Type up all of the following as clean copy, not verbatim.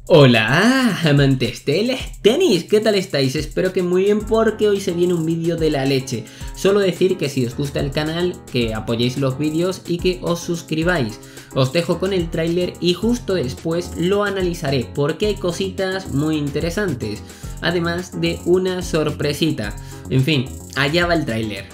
Hola amantes del tenis, ¿qué tal estáis? Espero que muy bien porque hoy se viene un vídeo de la leche. Solo decir que si os gusta el canal, que apoyéis los vídeos y que os suscribáis. Os dejo con el tráiler y justo después lo analizaré porque hay cositas muy interesantes, además de una sorpresita. En fin, allá va el tráiler.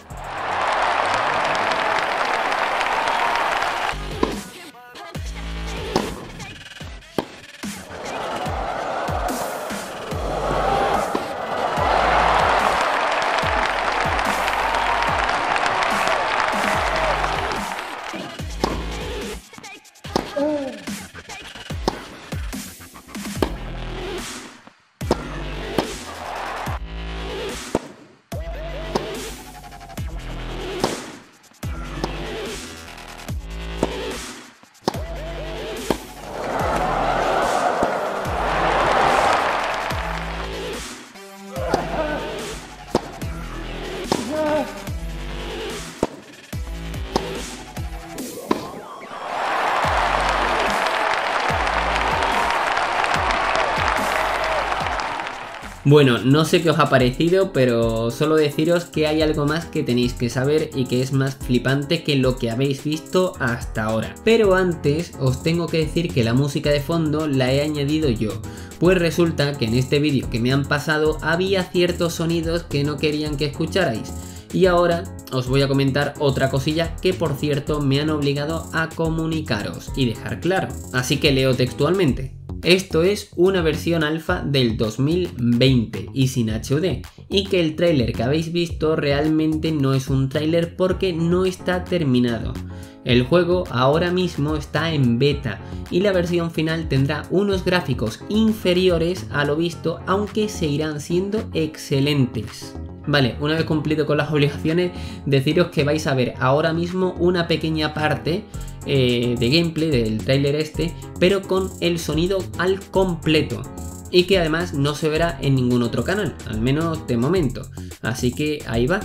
Bueno, no sé qué os ha parecido, pero solo deciros que hay algo más que tenéis que saber y que es más flipante que lo que habéis visto hasta ahora. Pero antes os tengo que decir que la música de fondo la he añadido yo, pues resulta que en este vídeo que me han pasado había ciertos sonidos que no querían que escucharais. Y ahora os voy a comentar otra cosilla que por cierto me han obligado a comunicaros y dejar claro. Así que leo textualmente. Esto es una versión alfa del 2020 y sin HUD, y que el tráiler que habéis visto realmente no es un tráiler porque no está terminado. El juego ahora mismo está en beta y la versión final tendrá unos gráficos inferiores a lo visto, aunque seguirán siendo excelentes. Vale, una vez cumplido con las obligaciones, deciros que vais a ver ahora mismo una pequeña parte de gameplay del tráiler este, pero con el sonido al completo, y que además no se verá en ningún otro canal, al menos de momento. Así que ahí va.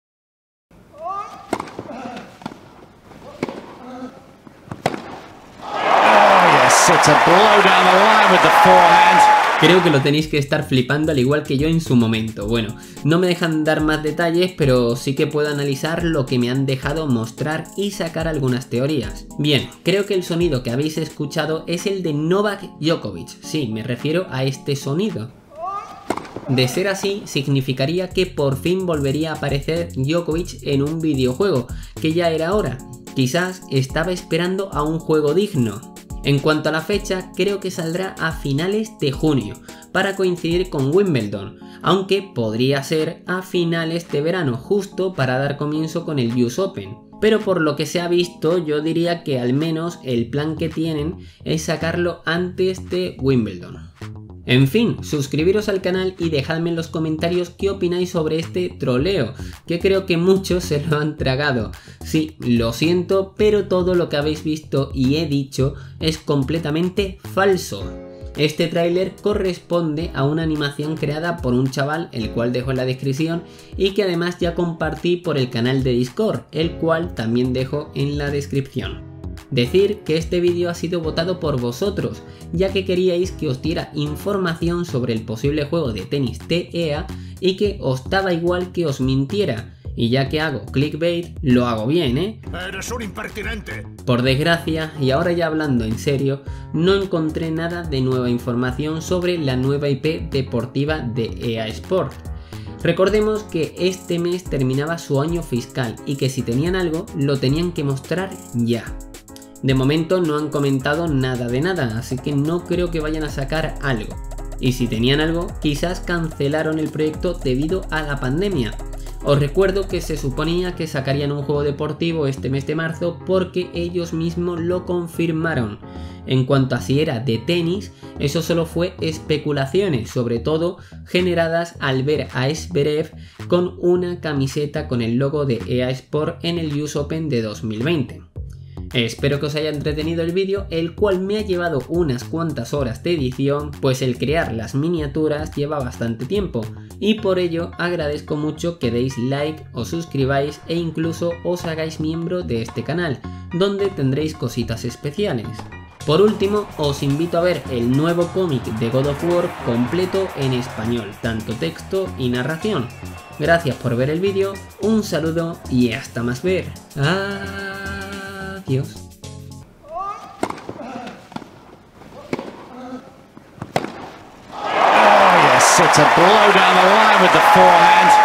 Creo que lo tenéis que estar flipando al igual que yo en su momento. Bueno, no me dejan dar más detalles, pero sí que puedo analizar lo que me han dejado mostrar y sacar algunas teorías. Bien, creo que el sonido que habéis escuchado es el de Novak Djokovic. Sí, me refiero a este sonido. De ser así, significaría que por fin volvería a aparecer Djokovic en un videojuego, que ya era hora. Quizás estaba esperando a un juego digno. En cuanto a la fecha, creo que saldrá a finales de junio, para coincidir con Wimbledon, aunque podría ser a finales de verano, justo para dar comienzo con el US Open. Pero por lo que se ha visto, yo diría que al menos el plan que tienen es sacarlo antes de Wimbledon. En fin, suscribiros al canal y dejadme en los comentarios qué opináis sobre este troleo, que creo que muchos se lo han tragado. Sí, lo siento, pero todo lo que habéis visto y he dicho es completamente falso. Este tráiler corresponde a una animación creada por un chaval, el cual dejo en la descripción, y que además ya compartí por el canal de Discord, el cual también dejo en la descripción. Decir que este vídeo ha sido votado por vosotros, ya que queríais que os diera información sobre el posible juego de tenis de EA y que os daba igual que os mintiera. Y ya que hago clickbait, lo hago bien, ¿eh? ¡Eres un impertinente! Por desgracia, y ahora ya hablando en serio, no encontré nada de nueva información sobre la nueva IP deportiva de EA Sport. Recordemos que este mes terminaba su año fiscal y que si tenían algo, lo tenían que mostrar ya. De momento no han comentado nada de nada, así que no creo que vayan a sacar algo. Y si tenían algo, quizás cancelaron el proyecto debido a la pandemia. Os recuerdo que se suponía que sacarían un juego deportivo este mes de marzo porque ellos mismos lo confirmaron. En cuanto a si era de tenis, eso solo fue especulaciones, sobre todo generadas al ver a Zverev con una camiseta con el logo de EA Sport en el US Open de 2020. Espero que os haya entretenido el vídeo, el cual me ha llevado unas cuantas horas de edición, pues el crear las miniaturas lleva bastante tiempo, y por ello agradezco mucho que deis like, os suscribáis e incluso os hagáis miembro de este canal, donde tendréis cositas especiales. Por último, os invito a ver el nuevo cómic de God of War completo en español, tanto texto y narración. Gracias por ver el vídeo, un saludo y hasta más ver. Adiós. Oh yes, it's a blow down the line with the forehand.